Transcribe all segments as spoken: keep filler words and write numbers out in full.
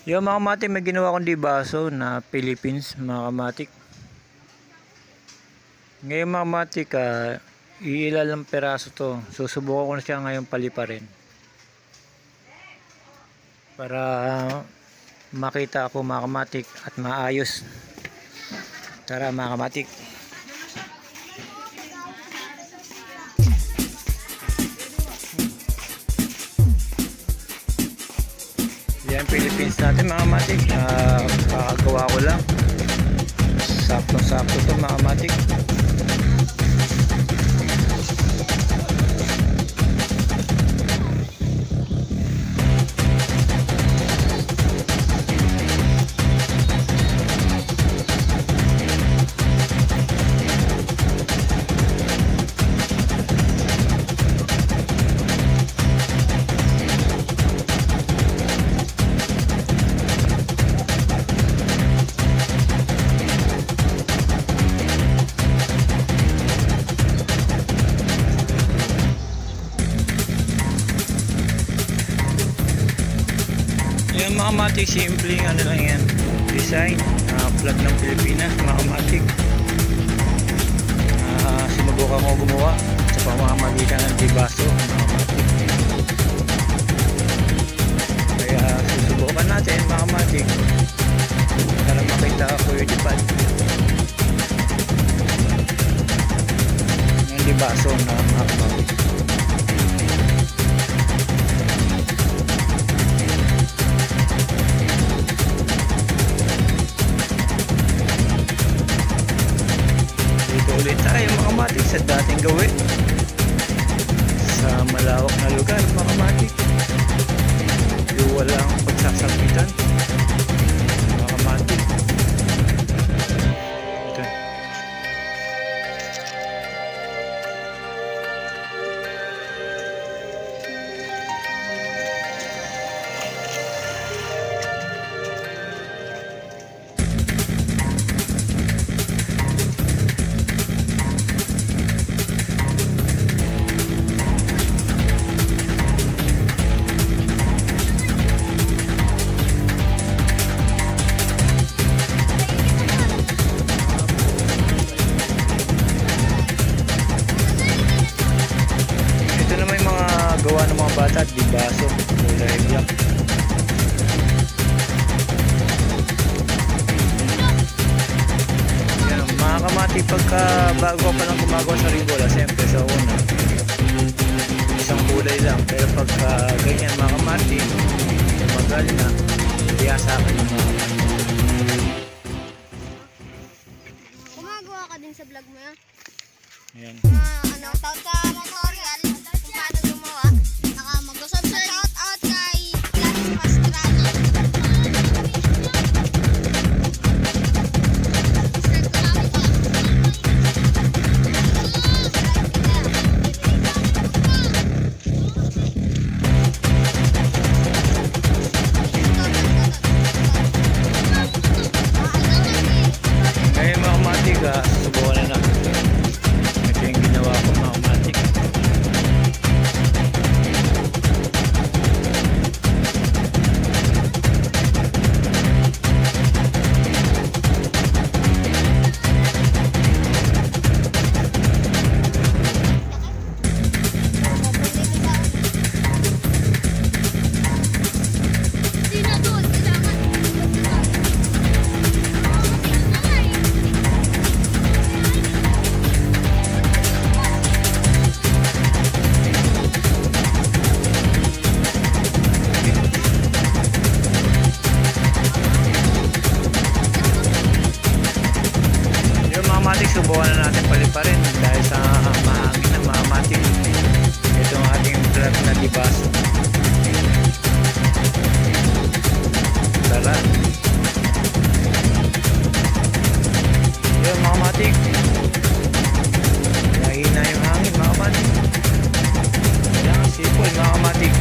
Yung mga kamatik, may ginawa akong dibaso na Philippines mga kamatik. Ngayon mga kamatik, uh, iilalang peraso to. Susubukan ko na siya ngayon paliparin. Para uh, makita ako mga kamatik at maayos. Tara mga kamatik. Yan Philippines natin mga kamatik. Uh, kakagawa ko lang. Sakto-sakto to mga kamatik. Yung mga kamatik, simpleng ano lang yan, design, uh, flag ng Pilipinas mga kamatik. Uh, sinubukan ko gumawa sa pamamagitan ng dibaso mga kamatik. Kaya susubukan natin mga kamatik para makita ako yung dipad ng dibaso na mga kamatik. Ulit tayo mga kamatik sa dating gawin sa malawak na lugar mga kamatik. Yung walang pagsasakitan mga kamatik. Ito. Gawa ng mga bata at dibaso kulay black. Yan, mga kamati, pagka bago pa lang gumagawa sa ribola, siyempre sa una isang kulay lang, pero pagka ganyan mga kamati, tumagal na, kaya sa akin yung mga kamati. Gumagawa ka din sa vlog mo yan? Yan. Uh, ano, tawag ka tutorial kung paano gumawa. Naka mag-subscribe. Shout out kay Clash Pastrana. Subscribe ko namin ko. Ngayon mga kamatik, ah, subukan na natin. Ito yung ginawa ko mga kamatik. Subukan na natin paliparin dahil sa mahangin ng mga kamatik. Ito ang ating flag na dibaso. Tara. Yung mga kamatik, nahina yung hangin mga kamatik. Kailangan sipol mga kamatik.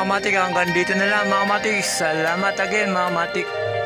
mga matik, hanggang dito na lang mga matik. Salamat again mga matik.